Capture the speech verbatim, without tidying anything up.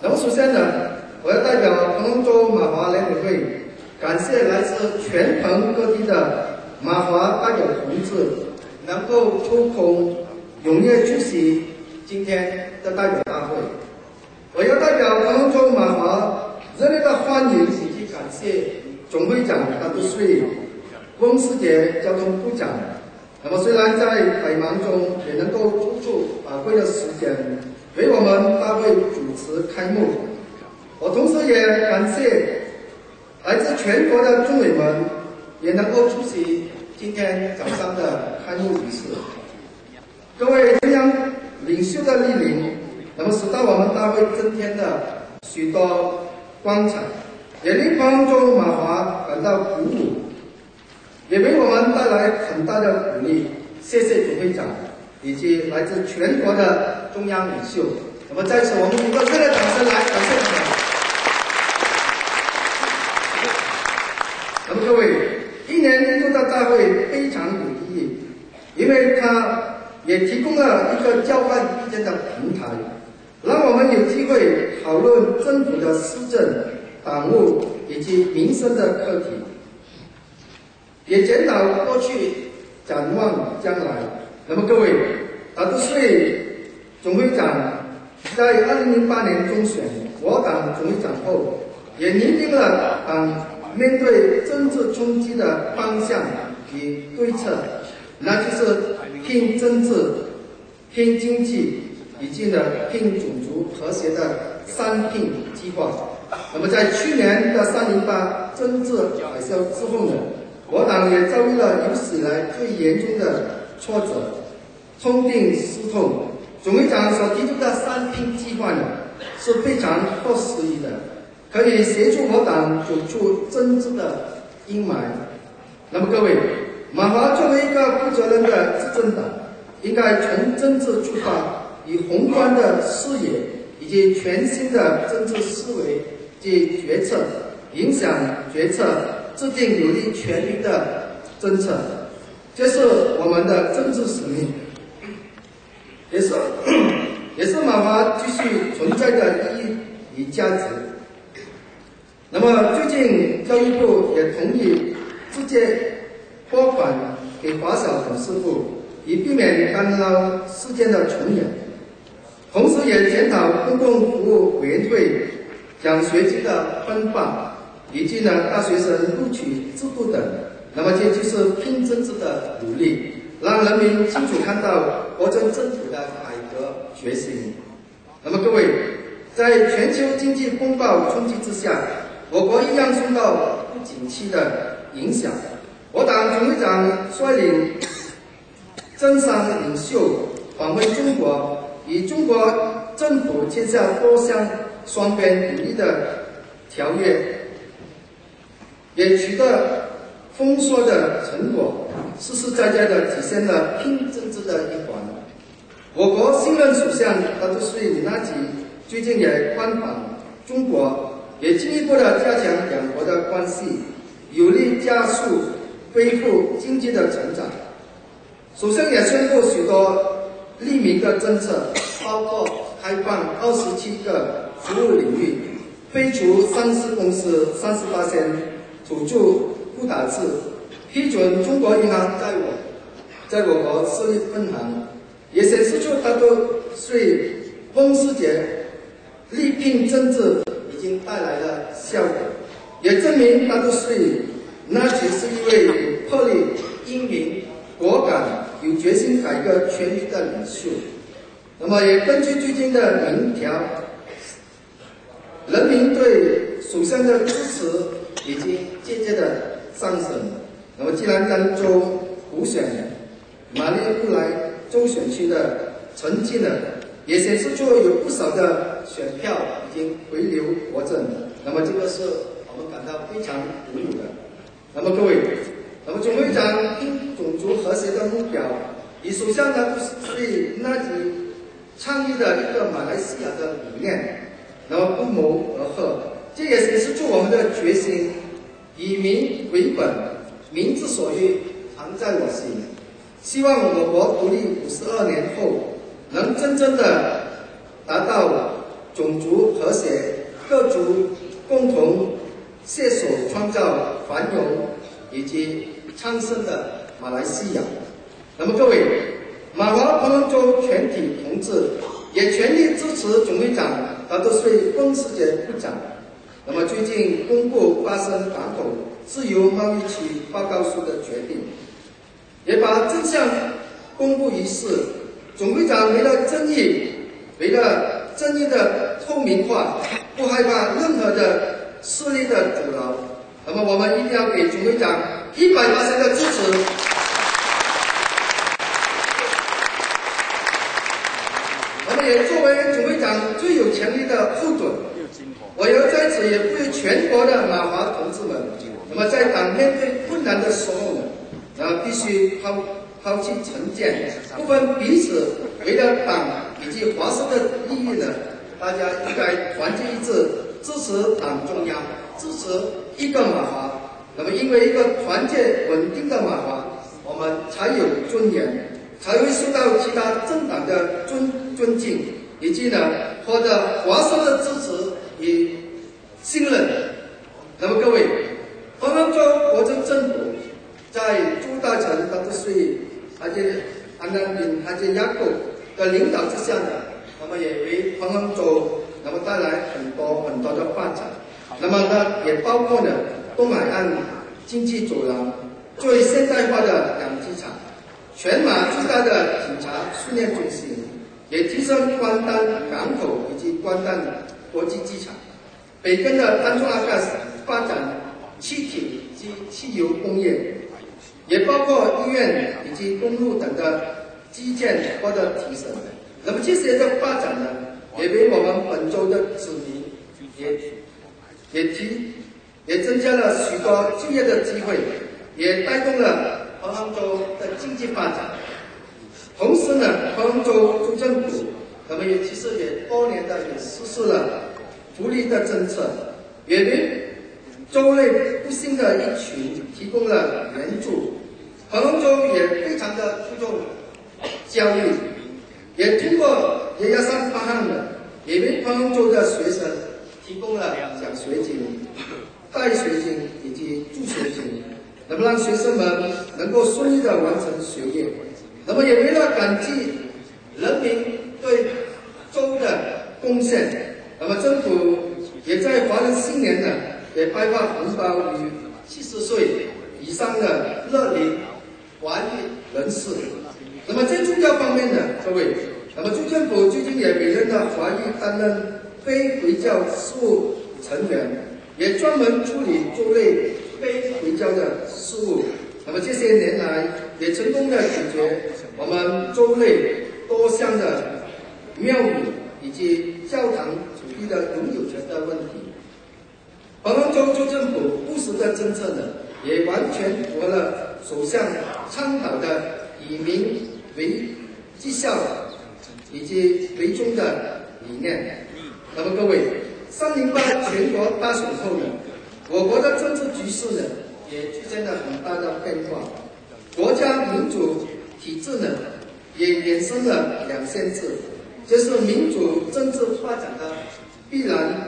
那么首先呢，我要代表彭龙州马华联委会感谢来自全澎各地的马华代表同志能够抽空踊跃出席今天的代表大会。我要代表彭龙州马华热烈的欢迎以及感谢总会长大都税翁世杰交通部长。那么虽然在百忙中也能够抽出宝贵的时间为我们大会主持开幕。我同时也感谢来自全国的中委们也能够出席今天早上的开幕仪式。各位中央领袖的莅临，那么使到我们大会增添了许多光彩，也令彭龙州马华感到鼓舞，也为我们带来很大的鼓励。谢谢总会长以及来自全国的中央领袖。那么在此，我们一个热烈掌声来感谢他们。那么各位，一年一度的大会非常有意义，因为它也提供了一个交换意见的平台，让我们有机会讨论政府的施政、党务以及民生的课题，也检讨过去，展望将来。那么各位，大都税总会长在二零零八年中选我党总会长后，也拟定了党面对政治冲击的方向与对策，那就是拼政治、拼经济以及呢拼种族和谐的三拼计划。那么在去年的三零八政治海啸之后呢，我党也遭遇了有史以来最严重的挫折，痛定思痛。总会长所提出的三拼计划呢是非常合时宜的，可以协助我党走出政治的阴霾。那么各位，马华作为一个负责任的执政党，应该从政治出发，以宏观的视野以及全新的政治思维及决策影响决策，制定有利全民的政策，这是我们的政治使命，也是也是马华继续存在的意义与价值。那么最近教育部也同意直接拨款给华小董事部，以避免干扰事件的重演，同时也检讨公共服务委员会奖学金的分发，以及呢大学生录取制度等。那么这就是拼政治的努力，让人民清楚看到国政政府的改革决心。那么各位，在全球经济风暴冲击之下，我国一样受到不景气的影响。我党总会长率领政商领袖访问中国，与中国政府签下多项双边有利的条约，也取得丰硕的成果，实实在在的体现了拼政治的一环。我国新任首相大都税李纳吉最近也关访中国，也进一步的加强两国的关系，有力加速恢复经济的成长。首相也宣布许多利民的政策，包括开放二十七个服务领域，废除上市公司三十八仙土著不打字，批准中国银行在我在我国设立分行，也显示出大都税翁世杰力拼政治已经带来了效果，也证明大都税那其是一位有魄力、英明、果敢、有决心改革全局的领袖。那么也根据最近的民调，人民对首相的支持已经渐渐的上升。那么既然甘州补选马列布莱州选区的成绩呢，也显示出有不少的选票已经回流国政。那么这个是我们感到非常鼓舞的。那么各位，那么总会长拼种族和谐的目标，以首相呢都是对那吉倡议的一个马来西亚的理念，那么不谋而合，这也显示出我们的决心，以民为本，民之所欲，常在我心。希望我国独立五十二年后，能真正的达到种族和谐，各族共同携手创造繁荣以及昌盛的马来西亚。那么各位，马华彭亨州全体同志也全力支持总会长达德穗翁世杰部长。那么最近公布巴生港口自由贸易区报告书的决定，也把这项公布仪式，总会长为了正义，为了正义的透明化，不害怕任何的势力的阻挠。那么我们一定要给总会长一百%的支持。我们也作为总会长最有权力的副准，我要在此也呼吁全国的马华同志们，那么在党面对困难的时候呢，那必须抛抛弃成见，不分彼此，为了党以及华社的利益呢，大家应该团结一致，支持党中央，支持一个马华。那么，因为一个团结稳定的马华，我们才有尊严，才会受到其他政党的尊尊敬，以及呢获得华社的支持与信任。那么各位，彭亨州国政政府在朱大成达德穗哈杰安南宾哈杰亚购的领导之下呢，那么也为彭亨州那么带来很多很多的发展。那么呢，也包括呢东海岸经济走廊最现代化的养鸡场，全马最大的警察训练中心，也提升关丹港口以及关丹国际机场。北根的丹中阿嘎斯发展气体及汽油工业，也包括医院以及公路等的基建获得提升。那么这些的发展呢，也为我们本州的子民也也提也增加了许多就业的机会，也带动了彭亨州的经济发展。同时呢，彭亨州州政府那么也其实也多年的也实施了福利的政策，也为州内不幸的一群提供了援助。彭亨州也非常的注重教育，也通过爷爷三方案的，也为彭亨州的学生提供了奖学金、带学金以及助学金，那么让学生们能够顺利的完成学业。那么也为了感激人民对州的贡献，那么政府也在华人新年呢，也派发红包于七十岁以上的乐龄华裔人士。那么在宗教方面呢，各位，那么州政府最近也委任了华裔担任非回教事务成员，也专门处理州内非回教的事务。那么这些年来，也成功的解决我们州内多项的庙宇以及教堂土地的拥有权的问题。彭亨州州政府务实的政策呢，也完全符合了首相倡导的以民为绩效以及为宗的理念。那么各位，三零八全国大选后呢，我国的政治局势呢，也出现了很大的变化，国家民主体制呢，也衍生了两线制，这是民主政治发展的必然